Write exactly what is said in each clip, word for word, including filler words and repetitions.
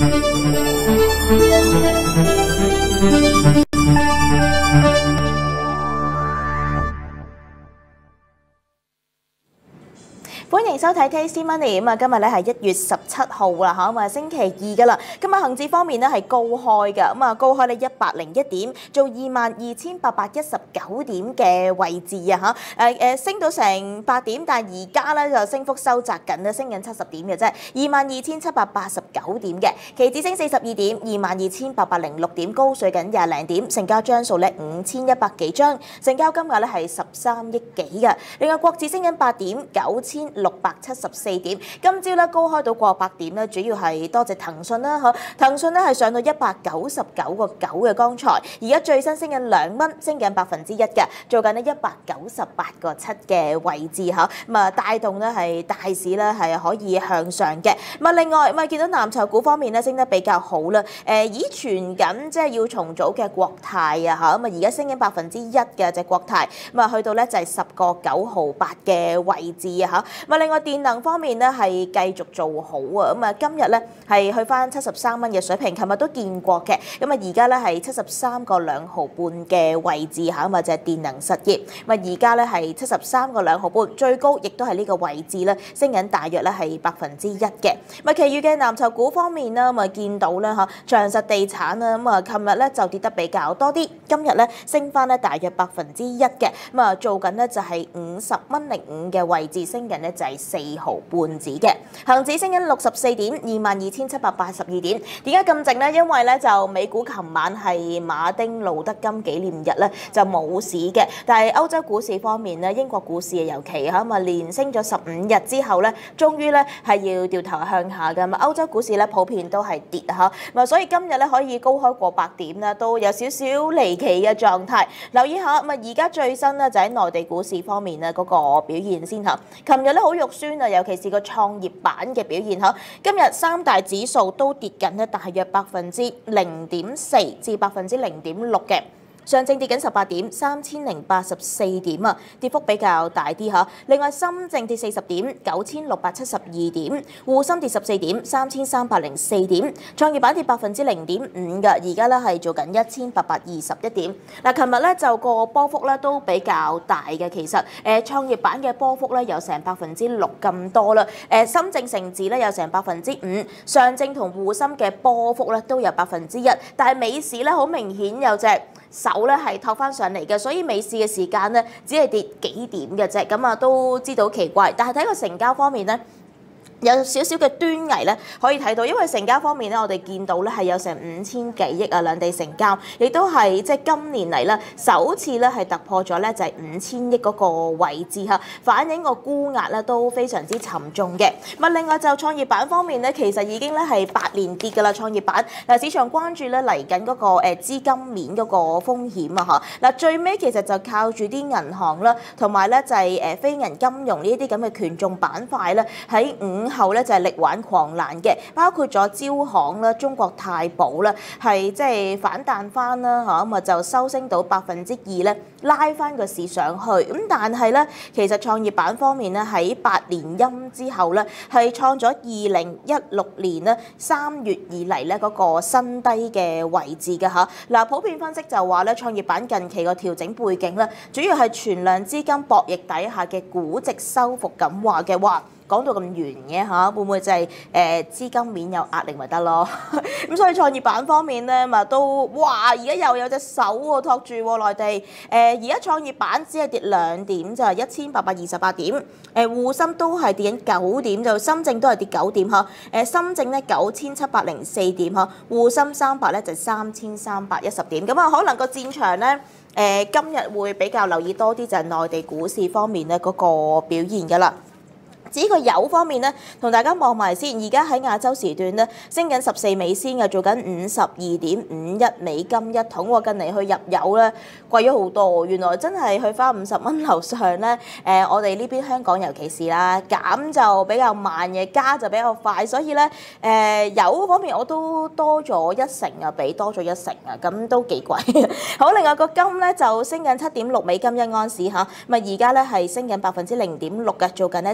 歡迎收睇 Tasty Money 咁啊！今日咧係一月十七號啦嚇，咁啊星期二噶啦。今日恆指方面咧係高開嘅，咁啊高開咧一百零一點，做二萬二千八百一十九點嘅位置啊嚇。誒誒升到成八點，但係而家咧就升幅收窄緊啦，升緊七十點嘅啫，二萬二千七百八十九點嘅。期指升四十二點，二萬二千八百零六點，高水緊廿零點，成交張數咧五千一百幾張，成交金額咧係十三億幾嘅。另外國指升緊八點，九千六百七十四點，今朝咧高開到過百點咧，主要係多謝騰訊啦，嗬，騰訊咧係上到一百九十九個九嘅，剛才而家最新升緊兩蚊，升緊百分之一嘅，做緊呢一百九十八個七嘅位置嚇，咁啊帶動咧係大市咧係可以向上嘅。咁啊另外咁啊見到藍籌股方面咧升得比較好啦，誒已傳緊即係要重組嘅國泰啊嚇，咁啊而家升緊百分之一嘅隻國泰，咁啊去到咧就係十個九毫八嘅位置啊嚇，咁啊另外電能方面咧係繼續做好啊，咁啊今日咧係去翻七十三蚊嘅水平，琴日都見過嘅，咁啊而家咧係七十三個兩毫半嘅位置嚇，咁啊就係電能實業，咁啊而家咧係七十三個兩毫半，最高亦都係呢個位置咧，升緊大約咧係百分之一嘅。咁啊，其餘嘅藍籌股方面啦，咁啊見到咧嚇長實地產啦，咁啊琴日咧就跌得比較多啲，今日咧升翻咧大約百分之一嘅，咁啊做緊咧就係五十蚊零五嘅位置，升緊咧就係四毫半子嘅。恆指升緊六十四點，二萬二千七百八十二點。點解咁靜呢？因為咧就美股琴晚係馬丁路德金紀念日咧就冇市嘅，但係歐洲股市方面咧，英國股市尤其嚇咁啊連升咗十五日之後咧，終於咧係要掉頭向下嘅。咁歐洲股市咧普遍都係跌嚇，咁啊所以今日咧可以高開過百點咧，都有少少離奇嘅狀態。留意下咁啊，而家最新咧就喺內地股市方面咧嗰個表現先嚇。琴日咧好肉酸啊，尤其是個創業板嘅表現嚇。今日三大指數都跌緊咧，大約百分之零點四至百分之零點六嘅。上證跌緊十八點，三千零八十四點啊，跌幅比較大啲嚇。另外深證跌四十點，九千六百七十二點；滬深跌十四點，三千三百零四點。創業板跌百分之零點五嘅，而家咧係做緊一千八百二十一點。嗱，琴日咧就個波幅咧都比較大嘅，其實誒創業板嘅波幅咧有成百分之六咁多啦。誒深證成指咧有成百分之五，上證同滬深嘅波幅咧都有百分之一，但係美市咧好明顯有隻手咧係托翻上嚟嘅，所以美市嘅時間咧只係跌幾點嘅啫，咁啊都知道奇怪。但係睇個成交方面咧，有少少嘅端倪咧，可以睇到，因為成交方面咧，我哋見到咧係有成五千幾億啊，兩地成交，亦都係即係今年嚟咧首次咧係突破咗咧就係五千億嗰個位置嚇，反映個沽壓咧都非常之沉重嘅。咁啊，另外就創業板方面咧，其實已經咧係八連跌㗎啦，創業板嗱市場關注咧嚟緊嗰個誒資金面嗰個風險啊嚇，嗱最尾其實就靠住啲銀行啦，同埋咧就係誒非銀金融呢啲咁嘅權重板塊咧喺五後咧就係力挽狂瀾嘅，包括咗招行啦、中國太保啦，係即係反彈翻啦嚇，咁啊就收升到百分之二咧，拉翻個市上去。咁但係咧，其實創業板方面咧喺八連陰之後咧，係創咗二零一六年咧三月以嚟咧嗰個新低嘅位置嘅嚇。嗱，普遍分析就話咧，創業板近期個調整背景咧，主要係存量資金博弈底下嘅估值收復咁話嘅話。講到咁圓嘅嚇，會唔會就係誒資金面有壓力咪得咯？咁所以創業板方面咧，咪都哇！而家又有隻手喎托住喎內地。誒而家創業板只係跌兩點就係一千八百二十八點。誒滬深都係跌緊九點，就深證都係跌九點嚇。誒深證咧九千七百零四點嚇，滬深三百咧就三千三百一十點。咁啊，可能個戰場咧誒今日會比較留意多啲就係內地股市方面咧嗰個表現㗎啦。至於個油方面咧，同大家望埋先，而家喺亞洲時段咧，升緊十四美仙嘅，做緊五十二點五一美金一桶喎。近嚟去入油咧貴咗好多，原來真係去翻五十蚊樓上咧。誒、呃，我哋呢邊香港尤其是啦，減就比較慢嘅，加就比較快，所以咧誒、呃、油方面我都多咗一成啊，比多咗一成啊，咁都幾貴。好，另外個金咧就升緊七點六美金一盎司嚇，咁啊而家咧係升緊百分之零點六嘅，做緊咧就係一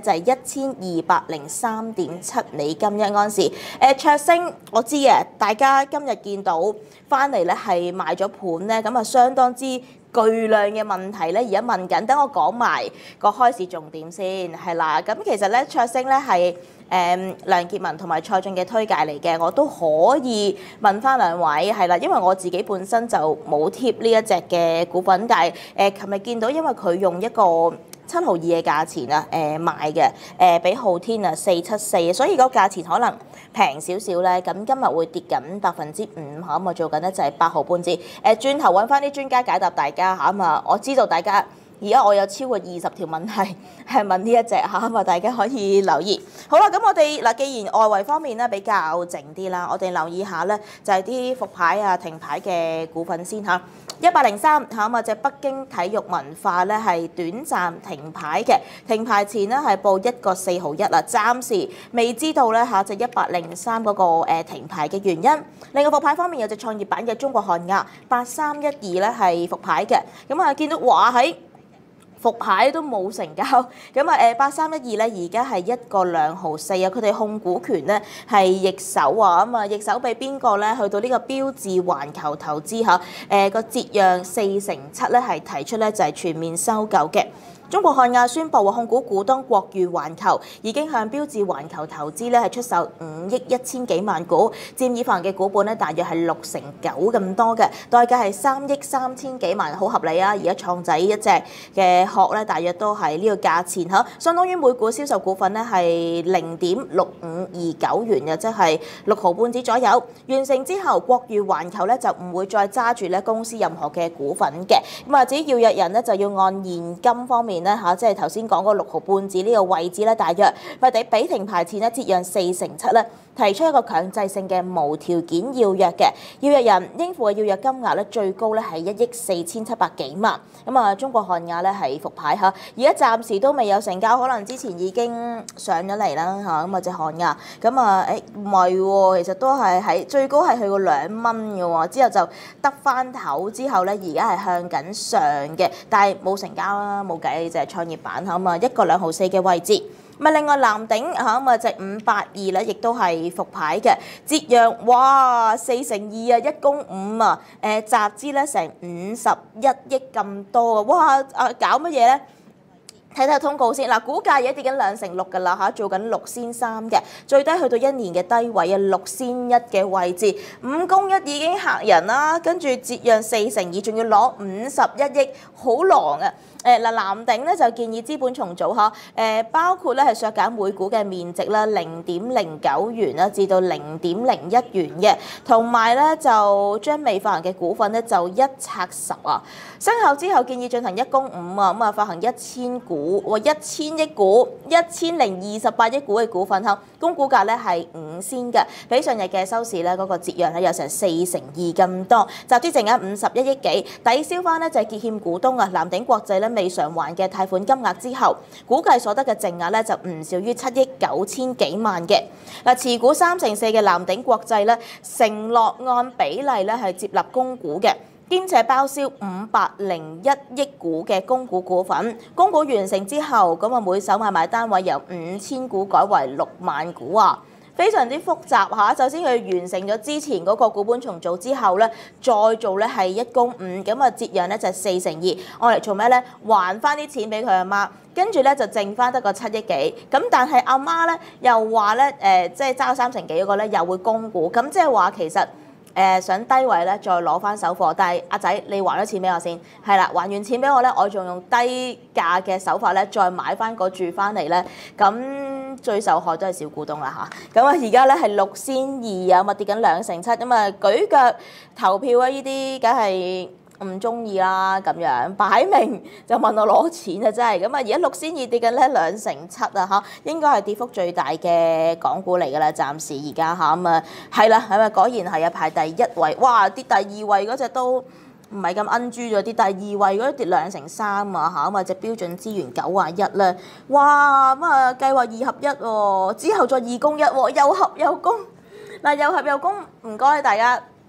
千二百零三點七美金一盎司。誒、呃、卓星我知嘅，大家今日見到翻嚟咧係賣咗盤咧，咁啊相當之巨量嘅問題咧，而家問緊，等我講埋個開市重點先，係啦。咁其實咧卓星咧係誒梁傑文同埋蔡俊嘅推介嚟嘅，我都可以問翻兩位係啦，因為我自己本身就冇貼呢一隻嘅股份，但係誒琴日見到，因為佢用一個七毫二嘅價錢啊，誒賣嘅，誒比浩天啊四七四，所以個價錢可能平少少咧。咁今日會跌緊百分之五嚇，咁啊做緊咧就係八毫半紙。誒轉頭揾翻啲專家解答大家嚇，咁啊我知道大家而家我有超過二十條問題係問呢一隻嚇，咁啊大家可以留意。好啦，咁我哋嗱，既然外圍方面咧比較靜啲啦，我哋留意下咧就係啲復牌啊、停牌嘅股份先嚇。一百零三嚇咁啊，隻北京體育文化咧係短暫停牌嘅，停牌前咧係報一個四毫一啦，暫時未知道咧嚇隻一百零三嗰個誒停牌嘅原因。另外復牌方面有隻創業板嘅中國漢亞八三一二咧係復牌嘅，咁啊見到話喺復牌都冇成交，咁啊誒八三一二咧而家係一個兩毫四啊，佢哋控股權咧係易手啊，咁啊易手俾邊個咧？去到呢個標致環球投資嚇，誒個折讓四成七咧係提出咧就係全面收購嘅。中國漢亞宣布控股股東國譽環球已經向標致環球投資咧係出售五億一千幾萬股，佔已發行嘅股本咧大約係六成九咁多嘅，代價係三億三千幾萬，好合理啊！而家創仔一隻嘅殼咧，大約都係呢個價錢嚇，相當於每股銷售股份咧係零點六五二九元嘅，即係六毫半紙左右。完成之後，國譽環球咧就唔會再揸住咧公司任何嘅股份嘅，咁啊至於要約人咧就要按現金方面咧嚇，即係頭先講嗰六毫半紙呢個位置咧，大約佢哋比停牌前咧折讓四成七咧，提出一個強制性嘅無條件要約嘅，要約人應付嘅要約金額咧最高咧係一億四千七百幾萬。咁啊，中國漢亞咧係復牌嚇，而家暫時都未有成交，可能之前已經上咗嚟啦嚇。咁啊隻漢亞，咁啊誒唔係喎，其實都係喺最高係去過兩蚊嘅喎，之後就得翻頭之後咧，而家係向緊上嘅，但係冇成交啦，冇計，就係創業板嚇，咁啊一個兩毫四嘅位置。咁啊，另外藍鼎嚇咁啊，隻五八二咧，亦都係復牌嘅，折讓哇四成二啊，一公五啊，誒集資咧成五十一億咁多啊，哇啊搞乜嘢咧？睇睇通告先嗱，股價而家跌緊兩成六㗎啦嚇，做緊六仙三嘅，最低去到一年嘅低位啊，六仙一嘅位置，五公一已經嚇人啦，跟住折讓四成二，仲要攞五十一億，好狼啊！誒嗱，藍鼎咧就建議資本重組嚇，誒包括咧係削減每股嘅面值啦，零點零九元啦，至到零點零一元嘅，同埋咧就將未發行嘅股份咧就一拆十啊，生效之後建議進行一公五啊，咁啊發行一千股，哇一千億股，一千零二十八億股嘅股份嚇，公股價咧係五仙嘅，比上日嘅收市咧嗰個折讓咧有成四成二咁多，集資淨額五十一億幾，抵消翻咧就係結欠股東啊，藍鼎國際咧未償還嘅貸款金額之後，估計所得嘅淨額咧就唔少於七億九千幾萬嘅。嗱，持股三成四嘅藍鼎國際咧，承諾按比例咧係接納供股嘅，兼且包銷五百零一億股嘅供股股份。供股完成之後，咁啊每手買賣單位由五千股改為六萬股啊！非常之複雜嚇，首先佢完成咗之前嗰個股本重組之後咧，再做咧係一公五，咁啊折讓咧就係四成二，我嚟做咩咧？還翻啲錢俾佢阿媽，跟住咧就剩翻得個七億幾，咁但係阿媽咧又話咧誒，即係揸三成幾嗰個咧又會供股，咁即係話其實。誒、呃、想低位咧，再攞翻手貨，但係阿仔你還咗錢俾我先，係啦，還完錢俾我咧，我仲用低價嘅手法咧，再買翻個注翻嚟咧，咁最受害都係小股東啦嚇。咁啊而家咧係六仙二啊，咁啊跌緊兩成七，咁啊舉腳投票啊，呢啲梗係唔中意啦，咁樣擺明就問我攞錢啊，真係咁啊！而家六仙二跌緊咧兩成七啊嚇，應該係跌幅最大嘅港股嚟㗎啦，暫時而家嚇咁啊，係啦，係咪果然係啊排第一位？哇，跌第二位嗰隻都唔係咁奀豬咗，跌第二位嗰啲跌兩成三啊嚇，咁啊隻標準資源九啊一咧，哇咁啊計劃二合一喎，之後再二供一喎，又合又供嗱，又合又供，唔該大家。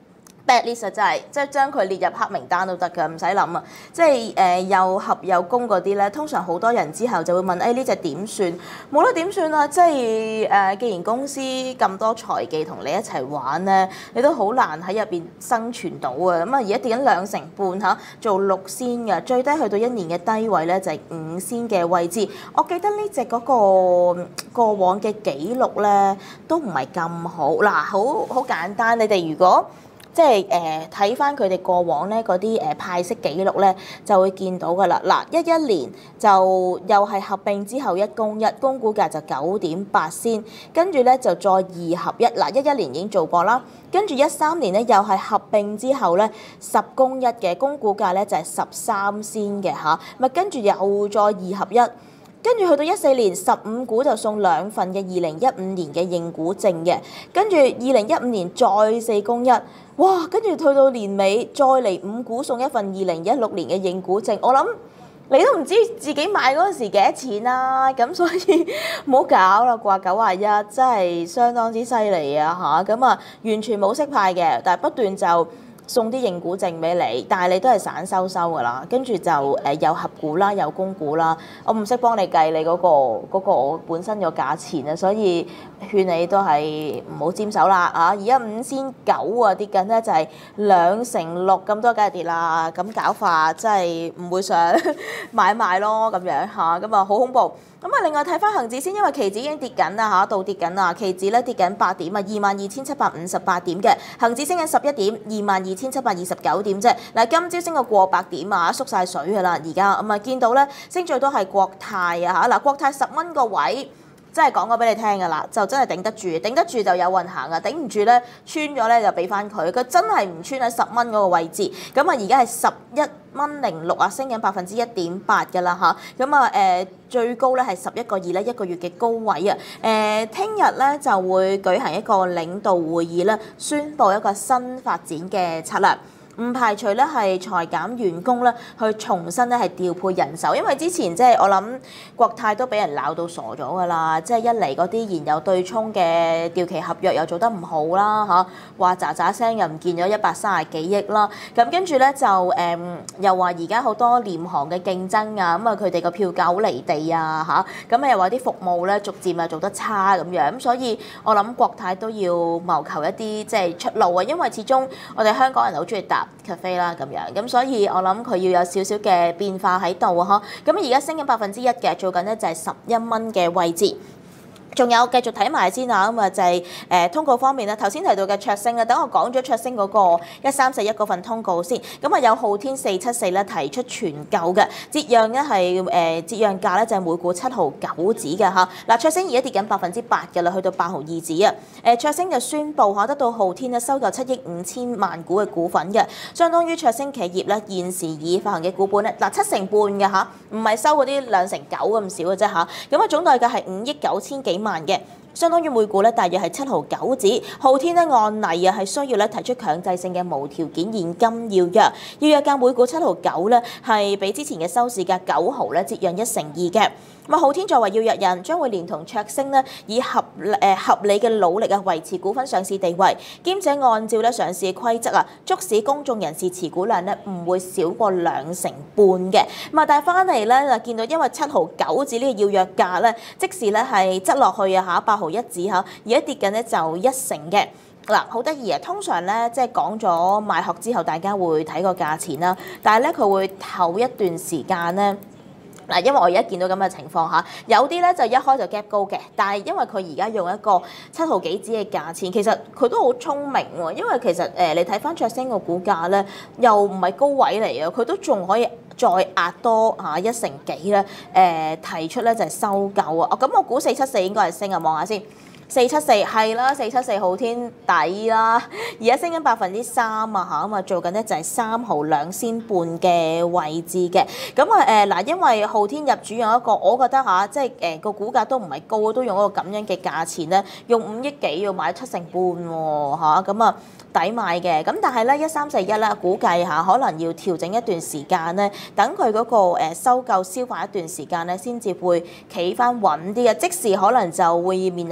bad list 真係，即係將佢列入黑名單都得㗎，唔使諗啊！即係誒有合有供嗰啲咧，通常好多人之後就會問：誒呢隻點算？冇得點算啊！即係誒、呃，既然公司咁多財技同你一齊玩咧，你都好難喺入邊生存到啊！咁啊，而家跌緊兩成半嚇，做六仙嘅，最低去到一年嘅低位咧就係五仙嘅位置。我記得呢隻嗰個過往嘅記錄咧都唔係咁好。嗱，好好簡單，你哋如果即係誒睇翻佢哋過往咧嗰啲誒派息記錄咧，就會見到㗎啦。嗱，一一年就又係合併之後一供一，供股價就九點八仙，跟住咧就再二合一。嗱，一一年已經做過啦，跟住一三年咧又係合併之後咧十供一嘅，供股價咧就係十三仙嘅嚇，咪跟住又再二合一。跟住去到一四年十五股就送兩份嘅二零一五年嘅認股證嘅，跟住二零一五年再四供一，哇！跟住去到年尾再嚟五股送一份二零一六年嘅認股證，我諗你都唔知自己買嗰陣時幾多錢啦，咁所以唔好搞啦，掛九啊一真係相當之犀利啊嚇，咁啊完全冇息派嘅，但係不斷就送啲認股證俾你，但係你都係散收收㗎啦，跟住就誒有合股啦，有供股啦，我唔識幫你計你嗰個嗰個本身個價錢啊，所以勸你都係唔好沾手啦啊！而家五仙九啊跌緊咧就係兩成六咁多，梗係跌啦，咁搞法真係唔會想買賣咯咁樣嚇，咁啊好恐怖。咁啊，另外睇翻恒指先，因為期指已經跌緊啦嚇，倒跌緊啦，期指咧跌緊八點啊，二萬二千七百五十八點嘅，恒指升緊十一點，二萬二千七百二十九點啫。嗱，今朝升過過百點啊，縮晒水㗎啦，而家咁啊見到咧升最多係國泰啊嚇，嗱國泰十蚊個位。真係講過俾你聽㗎啦，就真係頂得住，頂得住就有運行啊，頂唔住咧穿咗咧就俾翻佢，佢真係唔穿喺十蚊嗰個位置。咁啊而家係十一蚊零六啊，升緊百分之一點八㗎啦嚇。咁啊誒最高咧係十一個二咧，一個月嘅高位啊。誒聽日咧就會舉行一個領導會議咧，宣佈一個新發展嘅策略。唔排除咧係裁減員工咧，去重新咧係調配人手，因為之前即係我諗國泰都俾人鬧到傻咗㗎啦，即係一嚟嗰啲現有對沖嘅調期合約又做得唔好啦嚇，話喳喳聲又唔見咗一百三十幾億啦，咁跟住咧就誒、嗯、又話而家好多廉航嘅競爭啊，咁啊佢哋個票價好離地啊嚇，咁啊又話啲服務咧逐漸啊做得差咁樣，咁所以我諗國泰都要謀求一啲即係出路啊，因為始終我哋香港人好中意搭咖啡啦咁樣，咁所以我諗佢要有少少嘅變化喺度啊，嗬。咁而家升緊百分之一嘅，做緊咧就係十一蚊嘅位置。仲有繼續睇埋先啊，咁啊就係誒通告方面啦，頭先提到嘅卓星啊，等我講咗卓星嗰個一三四一嗰份通告先，咁啊有浩天四七四咧提出全購嘅折讓咧係誒折讓價咧就係每股七毫九紙嘅嚇，嗱卓星而家跌緊百分之八嘅啦，去到八毫二紙啊，誒卓星就宣布嚇得到浩天咧收購七億五千萬股嘅股份嘅，相當於卓星企業咧現時已發行嘅股本咧嗱七成半嘅嚇，唔係收嗰啲兩成九咁少嘅啫嚇，咁啊總代價係五億九千幾萬嘅，相當於每股咧大約係七毫九紙。浩天咧按例啊係需要咧提出強制性嘅無條件現金要約，要約價每股七毫九咧係比之前嘅收市價九毫咧折讓一成二嘅。咁啊浩天作為要約人，將會連同卓星咧以合誒合理嘅努力啊維持股份上市地位，兼且按照咧上市嘅規則啊，促使公眾人士持股量咧唔會少過兩成半嘅。咁啊但係翻嚟咧就見到因為七毫九紙呢個要約價咧，即時咧係側落去啊嚇八毫一紙嚇，而家跌緊咧就一成嘅。嗱，好得意啊！通常咧，即係講咗賣殼之後，大家會睇個價錢啦。但係咧，佢會唞一段時間咧。嗱，因為我而家見到咁嘅情況下，有啲咧就一開就 gap 高嘅，但係因為佢而家用一個七毫幾紙嘅價錢，其實佢都好聰明喎。因為其實誒、呃，你睇翻卓星個股價咧，又唔係高位嚟啊，佢都仲可以再壓多嚇一成幾咧。誒、呃、提出咧就係收購啊。哦，咁我估四七四應該係升啊，望下先。四七四係啦，四七四浩天抵啦，而家升緊百分之三啊嚇，咁啊做緊咧就係三毫兩仙半嘅位置嘅，咁啊誒嗱，因為浩天入主用一個，我覺得嚇，即係誒個股價都唔係高，都用一個咁樣嘅價錢咧，用五億幾要買七成半喎嚇，咁啊抵買嘅，咁但係咧一三四一咧估計下可能要調整一段時間咧，等佢嗰個誒收購消化一段時間咧，先至會企翻穩啲嘅，即時可能就會面臨一啲嘅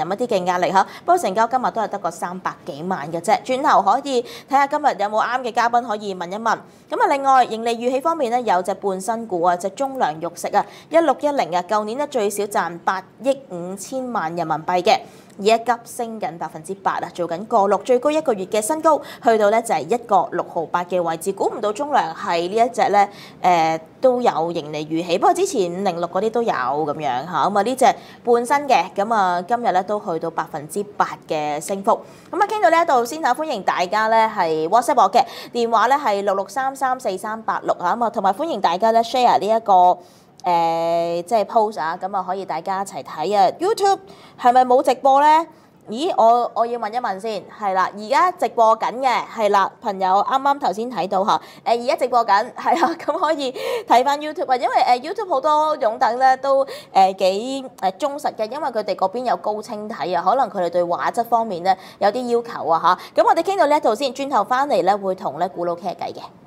嘅壓力嚇。不過成交今日都係得個三百幾萬嘅啫。轉頭可以睇下今日有冇啱嘅嘉賓可以問一問。咁啊，另外盈利預期方面咧，有隻半新股啊，隻中糧肉食啊，一六一零啊，舊年咧最少賺八億五千萬人民幣嘅。而一急升緊百分之八啊，做緊個六最高一個月嘅新高，去到咧就係一個六毫八嘅位置。估唔到中糧係呢一隻咧，誒、呃、都有盈利預期。不過之前五零六嗰啲都有咁樣嚇，咁啊呢隻半新嘅，咁啊今日咧都去到百分之八嘅升幅。咁啊傾到呢一度先嚇，歡迎大家咧係 WhatsApp 我嘅電話咧係六六三三四三八六嚇，咁啊同埋歡迎大家咧 share 呢一個。誒、呃、即係 post 啊，咁啊可以大家一齊睇啊。YouTube 係咪冇直播咧？咦，我我要問一問先，係啦，而家直播緊嘅，係啦，朋友啱啱頭先睇到嚇，誒而家直播緊，係啦，咁可以睇翻 YouTube 啊，因為誒、呃、YouTube 好多擁躉咧都誒、呃、幾誒忠實嘅，因為佢哋嗰邊有高清睇啊，可能佢哋對畫質方面咧有啲要求啊嚇。咁我哋傾到呢一度先，轉頭翻嚟咧會同咧古老傾下偈嘅。